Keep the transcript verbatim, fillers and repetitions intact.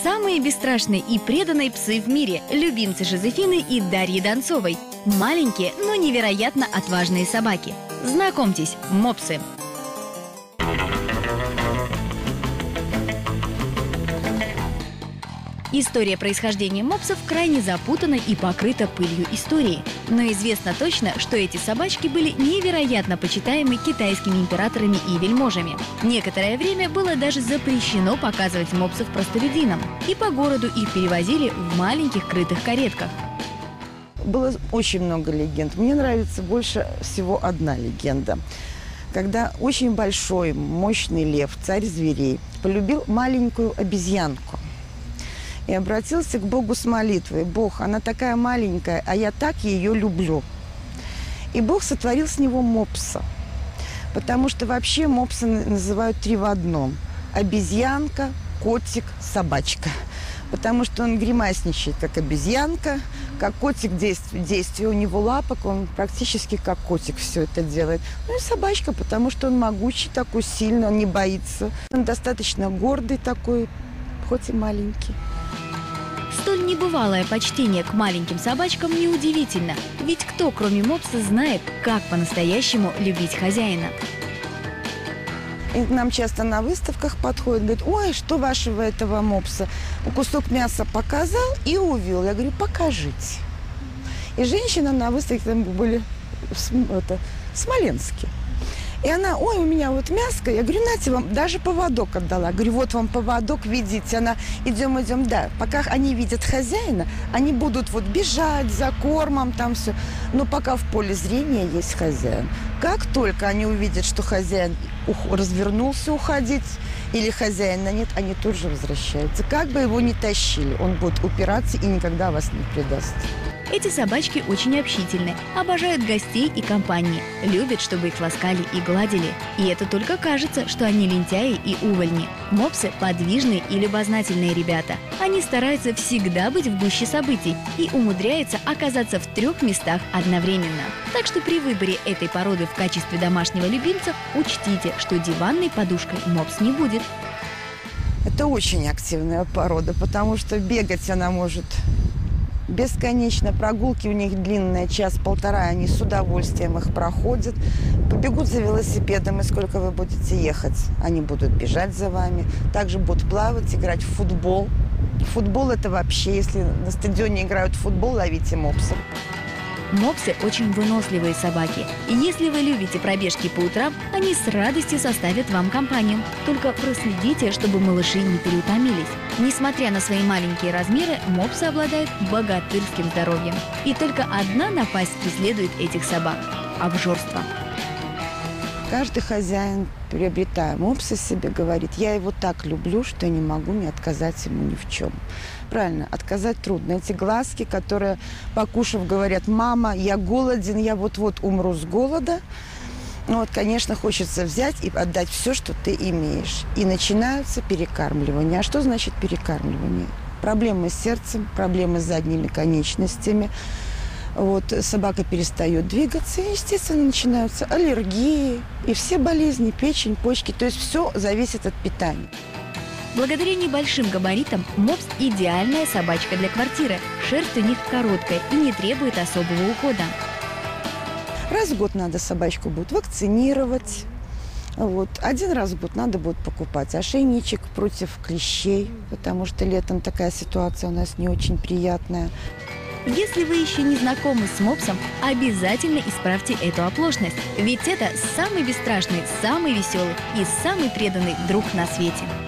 Самые бесстрашные и преданные псы в мире – любимцы Жозефины и Дарьи Донцовой. Маленькие, но невероятно отважные собаки. Знакомьтесь, мопсы. История происхождения мопсов крайне запутана и покрыта пылью истории. Но известно точно, что эти собачки были невероятно почитаемы китайскими императорами и вельможами. Некоторое время было даже запрещено показывать мопсов простолюдинам, и по городу их перевозили в маленьких крытых каретках. Было очень много легенд. Мне нравится больше всего одна легенда. Когда очень большой, мощный лев, царь зверей, полюбил маленькую обезьянку и обратился к Богу с молитвой: «Бог, она такая маленькая, а я так ее люблю». И Бог сотворил с него мопса, потому что вообще мопса называют три в одном: обезьянка, котик, собачка. Потому что он гримасничает, как обезьянка, как котик, действие, действие у него лапок, он практически как котик все это делает. Ну и собачка, потому что он могучий такой, сильный, он не боится. Он достаточно гордый такой, хоть и маленький. Столь небывалое почтение к маленьким собачкам неудивительно, ведь кто, кроме мопса, знает, как по-настоящему любить хозяина? И к нам часто на выставках подходят, говорят: ой, что вашего этого мопса? Кусок мяса показал и увел. Я говорю: покажите. И женщина на выставке, там были это, в Смоленске. И она: ой, у меня вот мяско. Я говорю: нате вам, даже поводок отдала. Я говорю: вот вам поводок, видите. Она: идем, идем, да. Пока они видят хозяина, они будут вот бежать за кормом, там все. Но пока в поле зрения есть хозяин. Как только они увидят, что хозяин развернулся уходить, или хозяина нет, они тут же возвращаются. Как бы его ни тащили, он будет упираться и никогда вас не предаст. Эти собачки очень общительны, обожают гостей и компании, любят, чтобы их ласкали и гладили. И это только кажется, что они лентяи и увольни. Мопсы – подвижные и любознательные ребята. Они стараются всегда быть в гуще событий и умудряются оказаться в трех местах одновременно. Так что при выборе этой породы в качестве домашнего любимца учтите, что диванной подушкой мопс не будет. Это очень активная порода, потому что бегать она может бесконечно. Прогулки у них длинные, час-полтора, они с удовольствием их проходят. Побегут за велосипедом, и сколько вы будете ехать, они будут бежать за вами. Также будут плавать, играть в футбол. Футбол – это вообще, если на стадионе играют в футбол, ловите мопсов. Мопсы очень выносливые собаки. И если вы любите пробежки по утрам, они с радостью составят вам компанию. Только проследите, чтобы малыши не переутомились. Несмотря на свои маленькие размеры, мопсы обладают богатырским здоровьем. И только одна напасть преследует этих собак – обжорство. Каждый хозяин, приобретая мопса себе, говорит: я его так люблю, что я не могу не отказать ему ни в чем. Правильно, отказать трудно. Эти глазки, которые, покушав, говорят: мама, я голоден, я вот-вот умру с голода. Ну вот, конечно, хочется взять и отдать все, что ты имеешь. И начинаются перекармливания. А что значит перекармливание? Проблемы с сердцем, проблемы с задними конечностями. Вот, собака перестает двигаться, и, естественно, начинаются аллергии и все болезни, печень, почки. То есть все зависит от питания. Благодаря небольшим габаритам мопс – идеальная собачка для квартиры. Шерсть у них короткая и не требует особого ухода. Раз в год надо собачку будет вакцинировать. Вот. Один раз в год надо будет покупать ошейничек против клещей, потому что летом такая ситуация у нас не очень приятная. Если вы еще не знакомы с мопсом, обязательно исправьте эту оплошность. Ведь это самый бесстрашный, самый веселый и самый преданный друг на свете.